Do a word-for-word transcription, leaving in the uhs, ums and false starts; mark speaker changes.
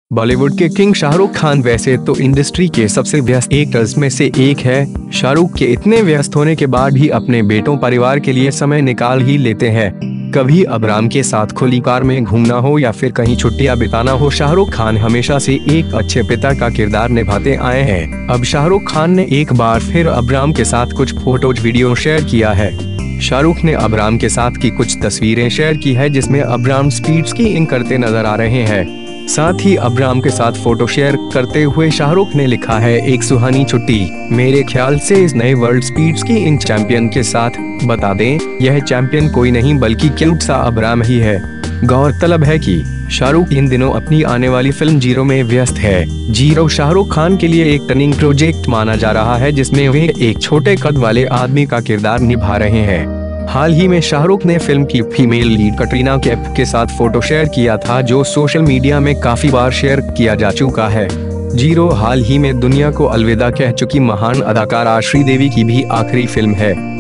Speaker 1: बॉलीवुड के किंग शाहरुख खान वैसे तो इंडस्ट्री के सबसे व्यस्त एक्टर्स में से एक है। शाहरुख के इतने व्यस्त होने के बाद भी अपने बेटों परिवार के लिए समय निकाल ही लेते हैं। कभी अबराम के साथ खुली कार में घूमना हो या फिर कहीं छुट्टियां बिताना हो, शाहरुख खान हमेशा से एक अच्छे पिता का किरदार निभाते आए हैं। अब शाहरुख खान ने एक बार फिर अबराम के साथ कुछ फोटोज वीडियो शेयर किया है। शाहरुख ने अबराम के साथ की कुछ तस्वीरें शेयर की है जिसमें अबराम स्पीड स्कीइंग करते नजर आ रहे हैं। साथ ही अबराम के साथ फोटो शेयर करते हुए शाहरुख ने लिखा है, एक सुहानी छुट्टी मेरे ख्याल से इस नए वर्ल्ड स्पीड स्कीइंग चैंपियन के साथ। बता दें, यह चैंपियन कोई नहीं बल्कि क्यूट सा अबराम ही है। गौरतलब है कि शाहरुख इन दिनों अपनी आने वाली फिल्म जीरो में व्यस्त है। जीरो शाहरुख खान के लिए एक टर्निंग प्रोजेक्ट माना जा रहा है जिसमें वे एक छोटे कद वाले आदमी का किरदार निभा रहे हैं। हाल ही में शाहरुख ने फिल्म की फीमेल लीड कटरीना कैफ के साथ फोटो शेयर किया था, जो सोशल मीडिया में काफी बार शेयर किया जा चुका है। जीरो हाल ही में दुनिया को अलविदा कह चुकी महान अदाकारा श्रीदेवी की भी आखिरी फिल्म है।